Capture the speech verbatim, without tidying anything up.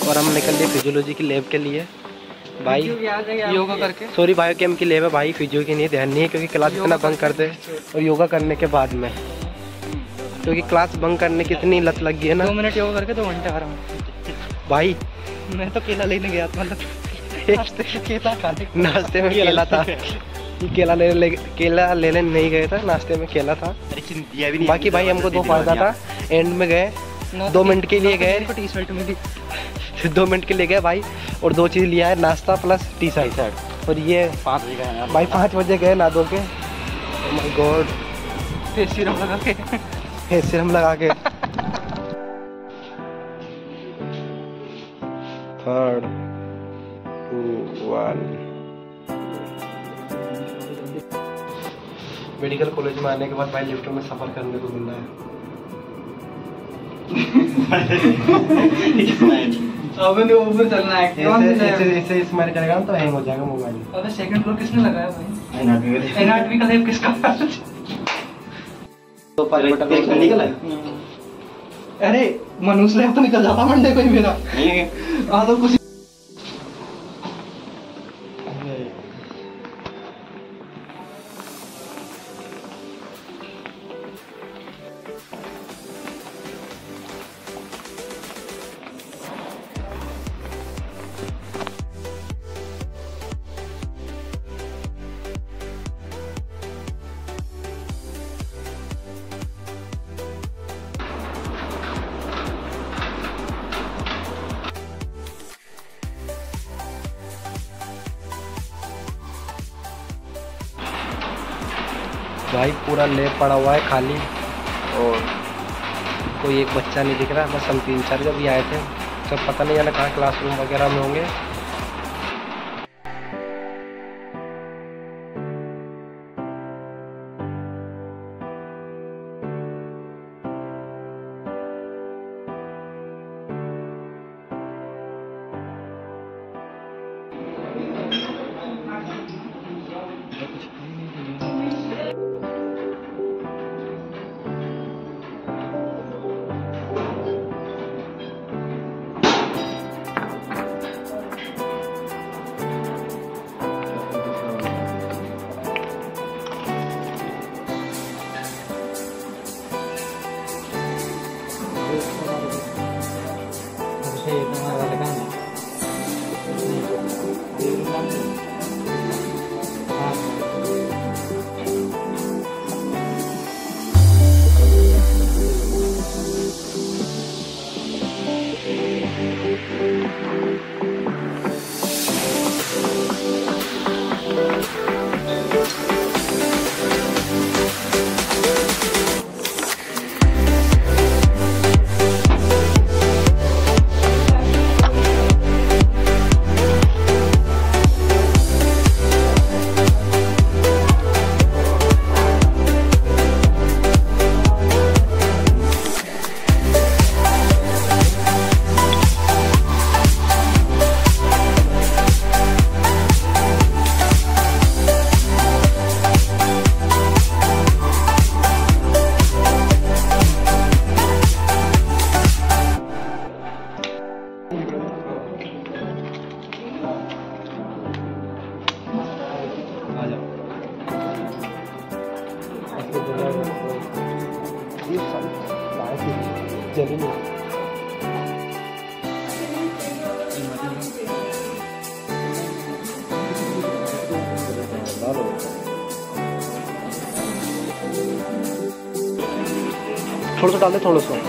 और हम निकल लिए फिजियोलॉजी की लैब के लिए भाई, योगा करके। सॉरी बायोकेम की लैब है भाई, फिजियो की नहीं, ध्यान नहीं है क्योंकि क्लास इतना बंक करते और योगा करने के बाद में, क्योंकि क्लास बंक करने की इतनी लत लग गई है ना। दो मिनट योगा करके दो घंटे आ रहा हूँ भाई। मैं तो केला लेने गया था, मतलब नाश्ते में केला खाने, नाश्ते में केला था, केला ले, ले केला लेने नहीं गए था, नाश्ते में केला था। बाकी भाई हमको दो फायदा था, एंड में गए दो मिनट के लिए गए, टी शर्ट मिली दो मिनट के लिए गए भाई, और दो चीज़ लिया है, नाश्ता प्लस टी शर्ट। और ये पाँच बजे गए भाई, पाँच बजे गए ना धो के, माय गॉड, फेस सीरम लगा के फेस सीरम लगा के। Third two one. Medical college में आने के बाद भाई लिफ्ट में सफर करने को मिल रहा है। अबे तो ऊपर चलना है, ऐसे ऐसे स्माइल करेगा तो हैंग हो जाएगा मोबाइल। अबे सेकंड फ्लोर किसने लगाया भाई? एनआरटीवी का लेप किसका? तो पांच बटन निकल है। अरे मनुष्य लेप तो निकल जाता मंडे कोई मेरा। आ तो कुछ भाई पूरा लैब पड़ा हुआ है खाली, और कोई एक बच्चा नहीं दिख रहा। बस हम तीन चार जब भी आए थे, सब पता नहीं जाना कहाँ क्लासरूम वगैरह में होंगे। थोड़ा सा डाल दे, थोड़ा सा।